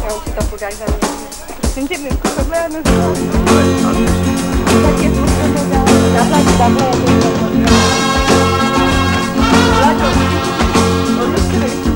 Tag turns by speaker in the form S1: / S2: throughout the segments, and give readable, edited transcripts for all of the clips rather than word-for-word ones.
S1: Čekám si to chudák za mě. Prosím tě, Mirku, tohle já nezvládnu. Tak je potřeba dát zaplať. Vlado, odustři.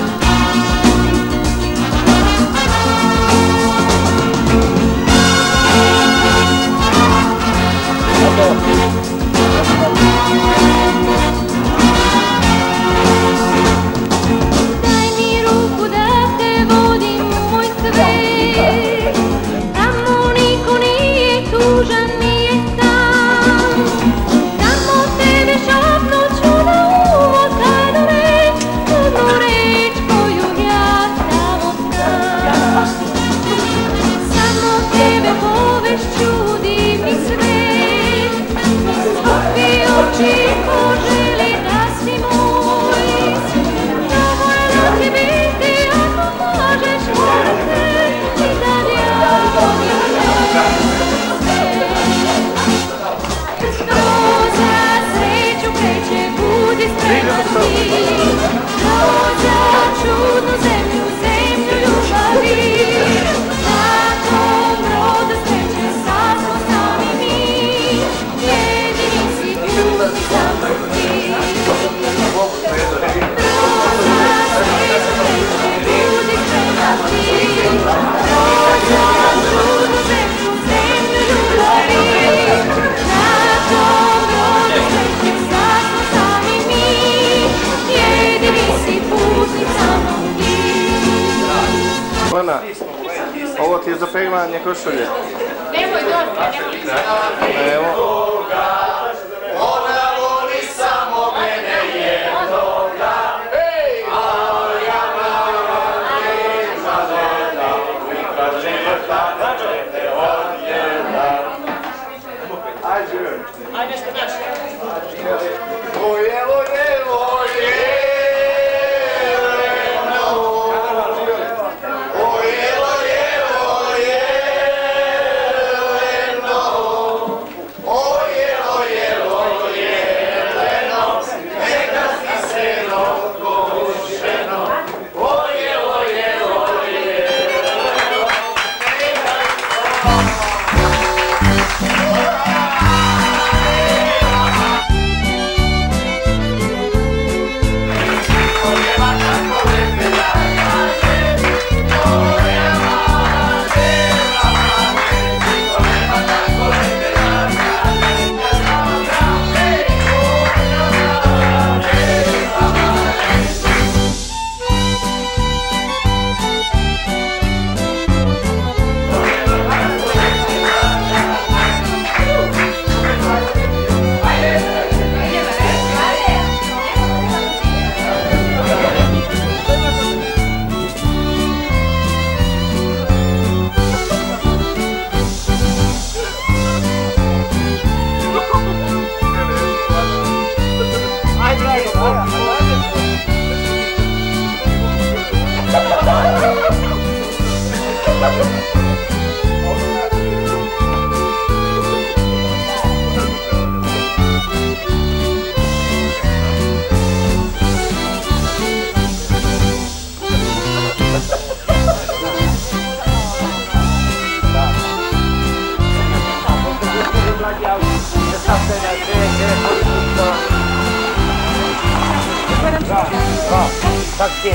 S2: Lena, ovo ti je za peglanje košulje.
S3: Nemoj dosta, nemoj.
S2: Evo.
S4: Ona voli samo mene jednoga, a ja nema žena, nikad života na čete odjela.
S3: Ajde što daš.
S4: Oje, oje, oje.
S5: Tak tím.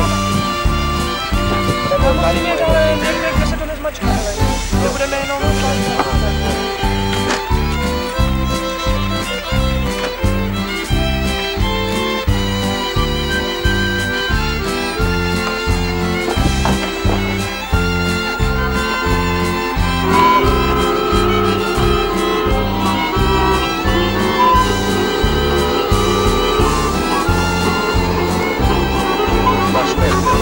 S1: Musíme ale někde, kde se to nezmačká, ale nebudeme jenom
S2: Masz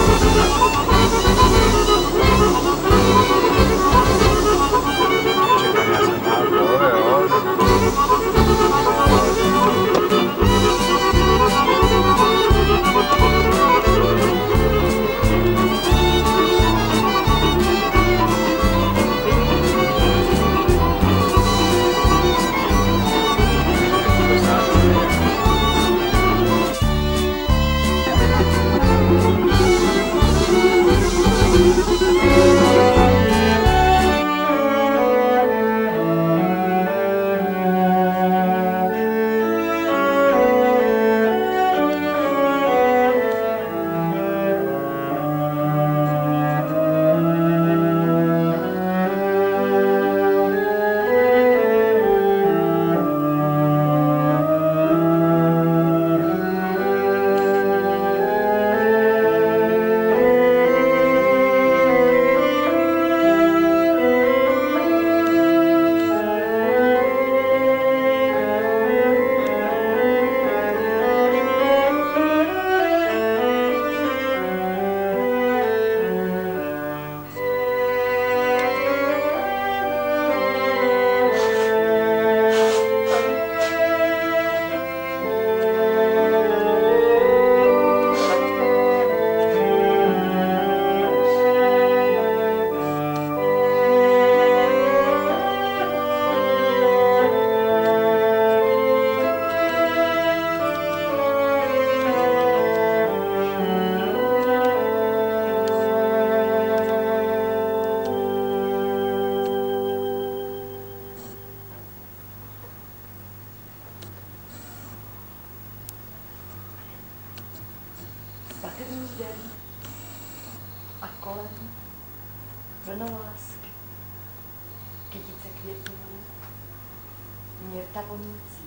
S1: kolem plno lásky, kytice květů, myrta vonící.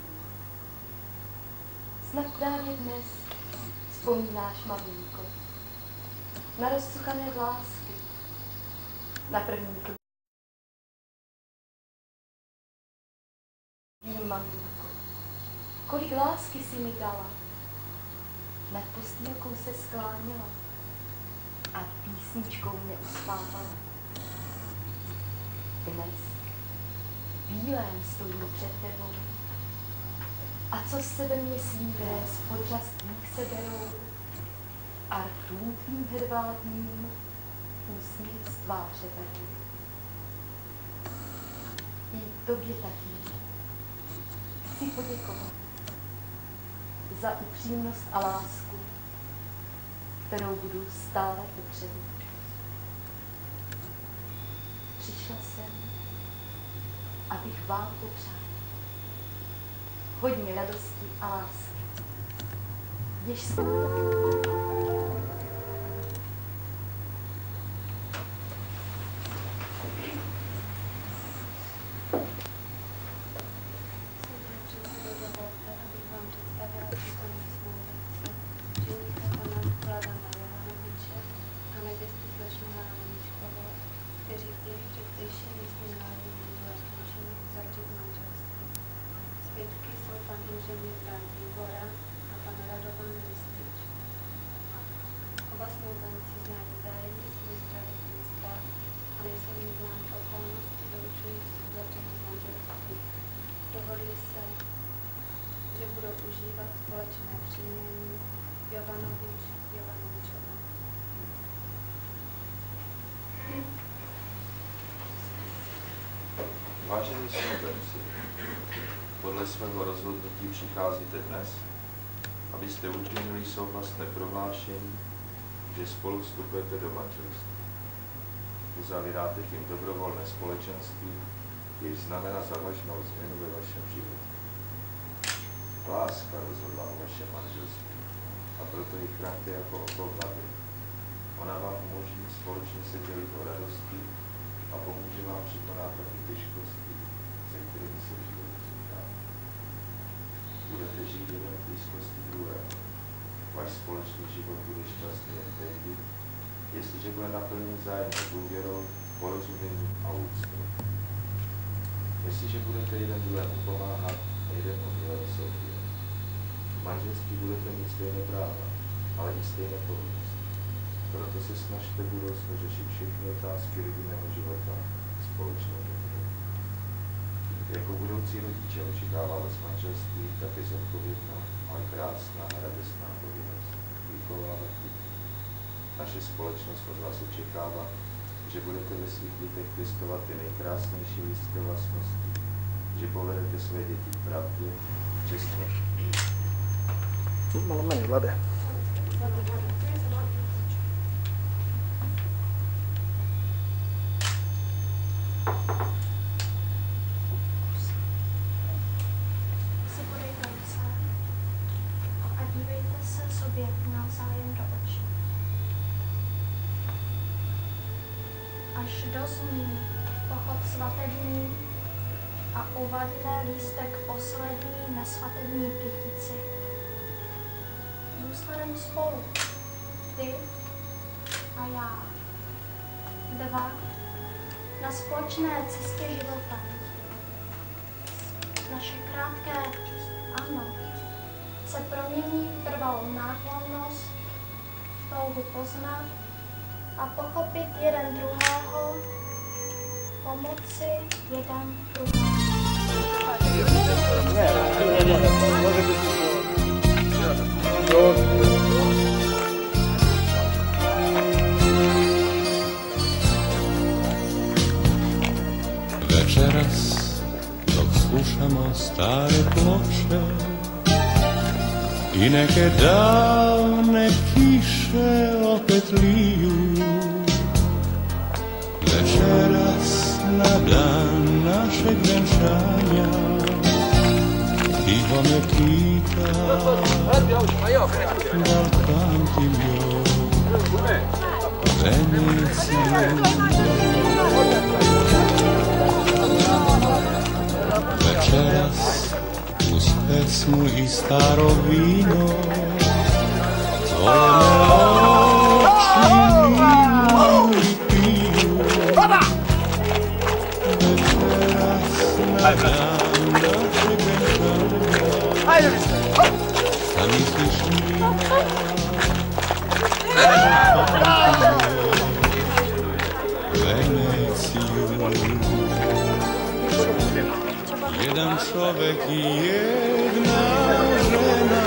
S1: Snad právě dnes vzpomínáš, maminko, na rozcuchané vlásky, na první klub. Vím, maminko, kolik lásky si mi dala. Nad postýlkou se skláněla a písničkou mě uspávala. Dnes bílém stojím před tebou a co z sebe mě svívé z podřaz tvých se berou a rtům tvým hedvábným úsměv z tváře berou. I tobě, tatí, chci poděkovat za upřímnost a lásku, kterou budu stále potřebovat. Přišla jsem, abych vám popřála hodně radosti a lásky. Jež
S3: dohodli se, že budou užívat společné příjmení Jovanovič Jovanovičová.
S5: Vážení snoubenci, podle svého rozhodnutí přicházíte dnes, abyste učinili souhlasné prohlášení, že spolu vstupujete do manželství. Uzavíráte tím dobrovolné společenství, jež znamená závažnou změnu ve vašem životě. Láska rozhodla o vašem manželství a proto ji chraňte jako oko v hlavě. Ona vám umožní společně se dělit o radosti a pomůže vám překonat taky těžkosti, se kterými se v životě setkáte. Budete žít jeden v blízkosti druhého. Váš společný život bude šťastný jen tehdy, jestliže bude naplněn vzájemnou důvěrou, porozuměním a úctou. Jestliže budete jeden druhému pomáhat a jeden od druhého se opírat. V manželství budete mít stejné práva, ale i stejné povinnosti. Proto se snažte v budoucnu řešit všechny otázky rodinného života společného. Jako budoucí rodiče očekává vás manželství také zodpovědná, ale krásná a radostná povinnost vychovávat děti. Naše společnost od vás očekává, že budete ve svých dětech pěstovat ty nejkrásnější lidské vlastnosti, že povedete své děti k pravdě, čestně.
S2: Malo méně, Vlade.
S6: Si podejte ruce a dívejte se sobě navzájem do očí. Až dozní pochod svatební a uvadne lístek poslední na svatební kytici. Zůstaneme spolu, ty a já. Dva na společné cestě života. Naše krátké ano se promění v trvalou náklonnost, touhu poznat a pochopit jeden druhého, pomoci jeden druhému.
S7: Večeras, dok slušamo stare ploče i neke davne kiše opet liju. Večeras na dan našeg venčanja tiho me pita da li pamtim joj. Veneciju. Večeras uz pesmu i staro vino tvoje me oči miluju i piju. Večeras na dan našeg venčanja zamisliš mi Veneciju. Jedan čovek i jedna žena,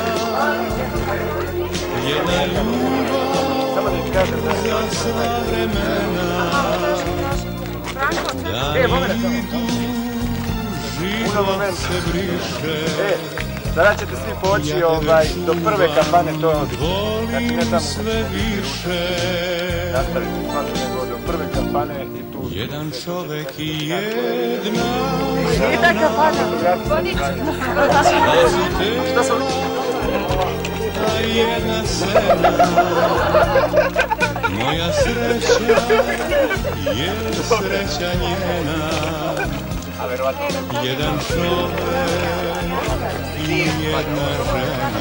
S7: jedna ljubav za sva vremena. Dani idu, život se briše.
S2: Sada ćete svi poći do prve kafane, to je odlično. Znači ne tamo
S7: sve više.
S2: nastaviti svaku nego do prve kafane i tu.
S7: Jedan čovek i jedna
S2: Šta sam?
S7: a jedna sena. Moja sreća je sreća njena. Jedan čovek i jedna žena.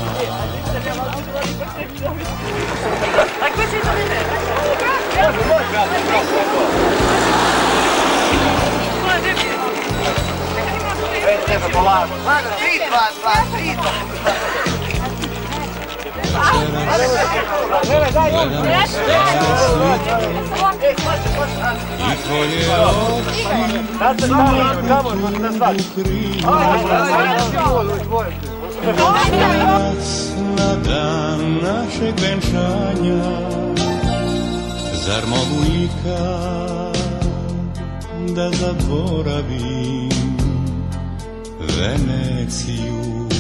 S7: I tvoje oči danas na dan našeg venčanja, zar mogu ikad da zaboravim Veneciju?